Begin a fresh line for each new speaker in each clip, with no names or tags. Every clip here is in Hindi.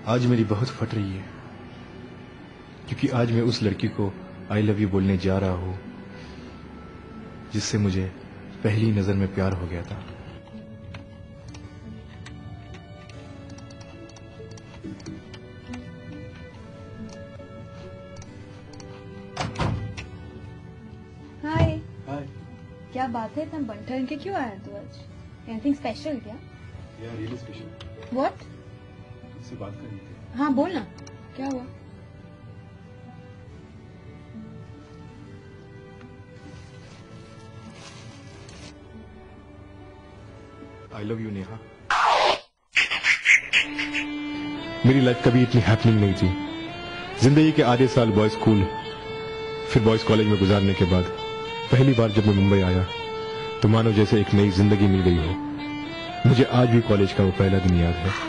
आज मेरी बहुत फट रही है, क्योंकि आज मैं उस लड़की को आई लव यू बोलने जा रहा हूँ जिससे मुझे पहली नजर में प्यार हो गया था।
हाय।
हाय।
क्या बात है, इतना बन ठन के क्यों आया तू आज? एनीथिंग स्पेशल क्या?
या रियली स्पेशल।
व्हाट?
तुझसे बात करनी थी।
हाँ बोल ना, क्या हुआ?
I love you Neha. मेरी लाइफ कभी इतनी हैपनिंग नहीं थी। जिंदगी के आधे साल बॉयज स्कूल फिर बॉयज कॉलेज में गुजारने के बाद पहली बार जब मैं मुंबई आया तो मानो जैसे एक नई जिंदगी मिल गई हो। मुझे आज भी कॉलेज का वो पहला दिन याद है।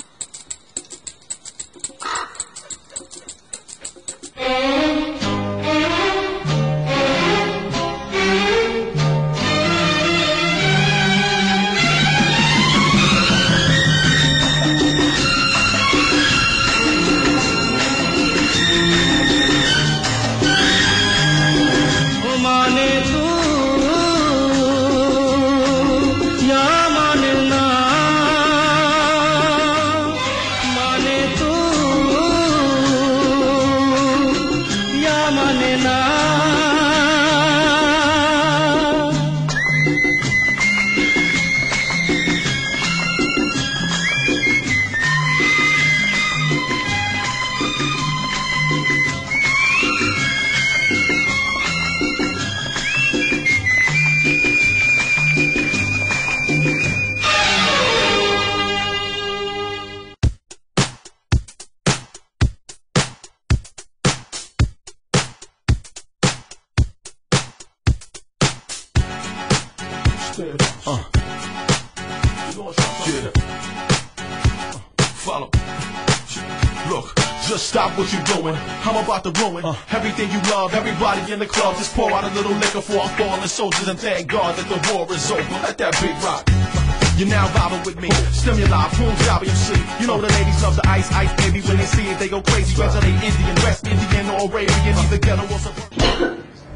Follow. Look, just stop what you're doing. I'm about to ruin everything you love. Everybody in the club, just pour out a little liquor for our fallen soldiers and thank God that the war is over. Let that beat rock. You're now vibing with me. Stimuli, boom, job, you see. You know the ladies love the ice, baby. When they see it, they go crazy. Whether they Indian, West Indian, or Arabian, either ghetto or suburban.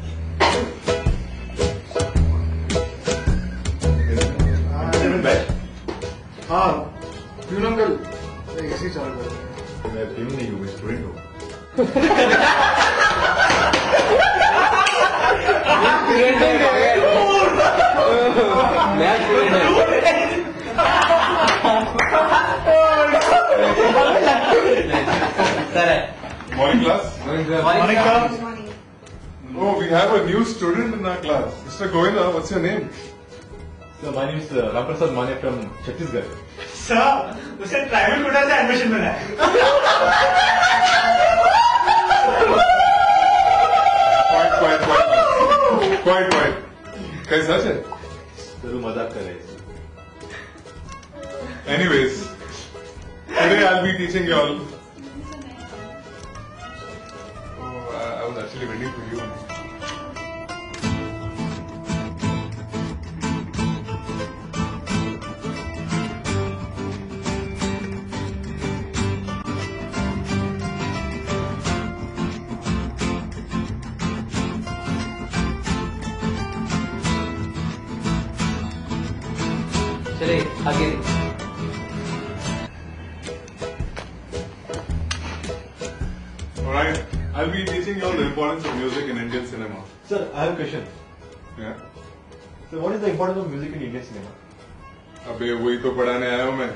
हाँ, प्यून अंकल, ऐसे ही चालू कर रहे हैं।
मैं प्यून नहीं हूँ, मैं स्टूडेंट हूँ।
मैं स्टूडेंट हूँ।
Morning class.
Morning class.
Oh, we have a new student in our class. Mr. Goenka, what's your name?
So my name is Ramprasad Mane from Chhattisgarh.
Sir, उसे प्राइवेट कोटा से एडमिशन मिला है।
Quite. कैसा है?
जरूर मजाक कर रहे हैं।
Anyways, today I'll be teaching you all. Oh, I was actually waiting for you.
चले आगे।
Alright, I'll be teaching you all the importance of music in Indian cinema.
Sir, I have a question.
Yeah?
So what is the importance of music in Indian cinema?
अबे वही तो पढ़ाने आया हूँ मैं।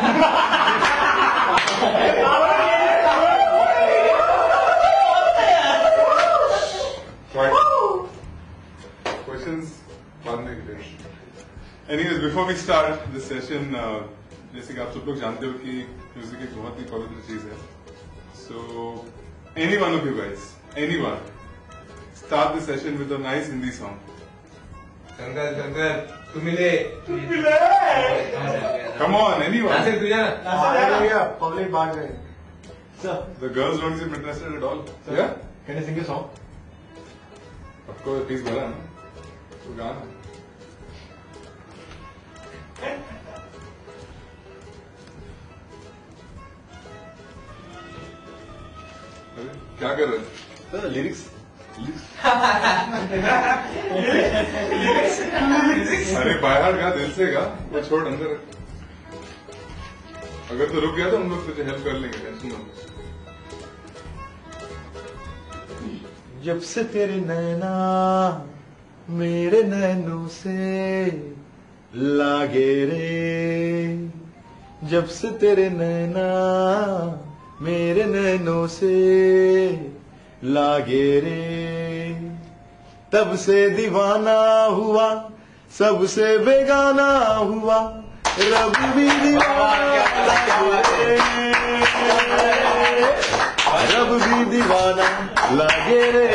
Questions मारने के लिए। Anyways, before we start this session, जैसे कि आप सब लोग जानते हो कि म्यूजिक एक बहुत ही पवित्र चीज है। So, any one of you guys, anyone, start the session with a nice Hindi song.
Shankar, तू मिले।
Come on, anyone.
नासिर तू जाना।
Public भाग गए।
Sir,
The girls don't seem interested at all. Yeah?
can you sing a song?
Of course, please बोला ना। तो गाना। क्या कर रहे हैं? लिरिक्स अरे बाहर का दिल से गा, वो छोड़ अंदर। अगर तो रुक गया तो हम लोग तुझे हेल्प कर लेंगे, टेंशन मत।
जब से तेरे नैना मेरे नैनों से लागे रे, जब से तेरे नैना मेरे नैनों से लागे रे, तब से दीवाना हुआ, सबसे बेगाना हुआ, रब भी दीवाना लागे रे, रब भी दीवाना लागे रे,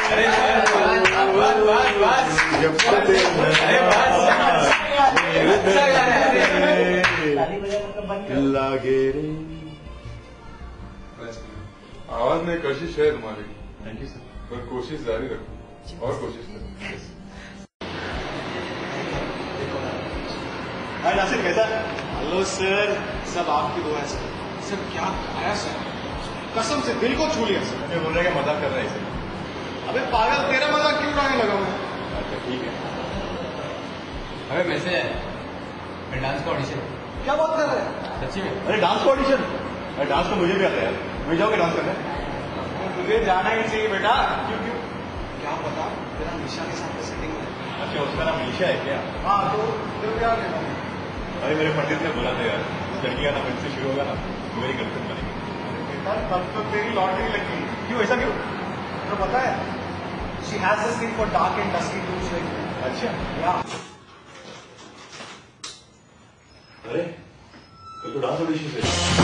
जब से तेरे नैना मेरे नैनों से लागे रे।
आवाज में कोशिश है तुम्हारी। Thank you sir. पर कोशिश जारी रखो और कोशिश करो।
हाय नासिर, कैसा? हेलो सर, सब आपकी दुआ है सर। सर क्या खाया सर, कसम से दिल को छू लिया सर।
मैं बोल रहे हैं मजाक कर रहे हैं सर।
अबे पागल, तेरा मजाक क्यों उड़ाने लगा मैं?
अच्छा ठीक है।
अबे मैसेज है, मैं डांस का ऑडिशन।
क्या बात कर रहे हैं?
सच्ची में?
अरे डांस का ऑडिशन? अरे डांस तो मुझे भी आता है यार, मैं जाओगे डांस करने?
तुझे जाना ही चाहिए बेटा। क्यों क्यों? क्या पता तेरा निशा के साथ सेटिंग है।
अच्छा उसका नाम निशा है क्या?
हाँ तो क्या लेना?
अरे मेरे पंडित ने बोला था यार, लड़की का नाम इनसे शुरू होगा ना तो मेरी गर्लफ्रेंड बनेगी।
बेटा तब तो तेरी लॉटरी लगी। क्यों, ऐसा क्यों? तो पता है, she has this thing for dark and dusky tools like.
अच्छा
या
अरे कल तो डांस ऑडिशन से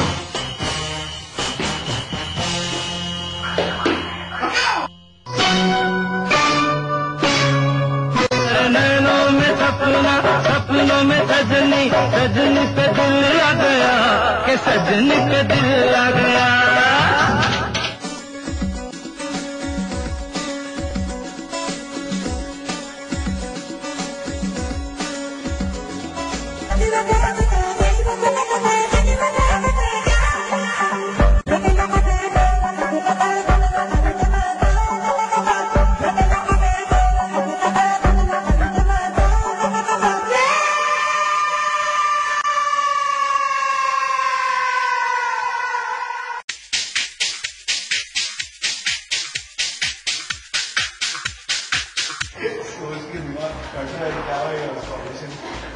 नैनों में सपना, सपनों में सजनी, सजनी पे दिल आ गया, के सजनी पे दिल आ गया।
सोच के दिमाग कट रहा है, क्या है उसका ऑडिशन?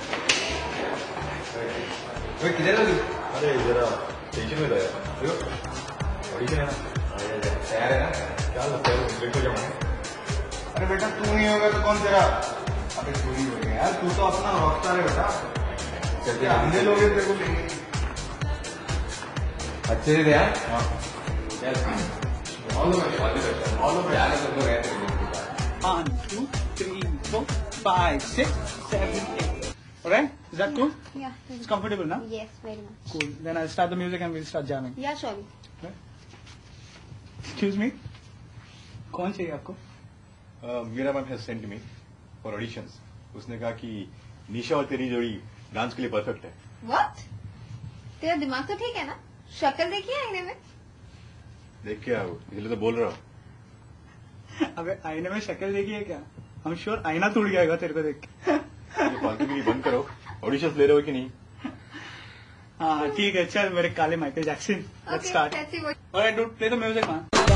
किधर हो तू?
अरे जरा टेंशन में था यार, ऑडिशन है ना।
तैयार है ना?
क्या लगता है देखो जमा।
अरे बेटा तू नहीं होगा तो कौन तेरा? अबे तू ही होगा यार, तू तो अपना रॉकस्टार है बेटा।
चलते
अंधे लोग तेरे को लेंगे।
अच्छे से यार।
हाँ।
All the best, all the best. All the best. यार सब लोग गए थे।
1, 2, 3, 4, 5, 6, 7, 8. Alright? Is that cool?
Yeah.
It's comfortable now?
Yes, very much.
Cool. Then I'll start the music and we'll start jamming.
Yeah, surely.
Excuse me? कौन चाहिए आपको?
मेरा ma'am has sent me for auditions. उसने कहा कि निशा और तेरी जोड़ी डांस के लिए परफेक्ट है।
What? तेरा दिमाग तो ठीक है ना? शक्ल देखी है आईने में?
देख के आओ, इसलिए तो बोल रहा हूँ।
अबे आईने में शक्ल देखी है क्या? I'm sure आईना टूट जाएगा तेरे को देख के।
ये फालतूगिरी बंद करो। ऑडिशंस ले रहे हो कि नहीं?
हाँ ठीक है, चल मेरे काले Michael Jackson. Let's start.
Let's see what.
Alright, dude, play the music, man.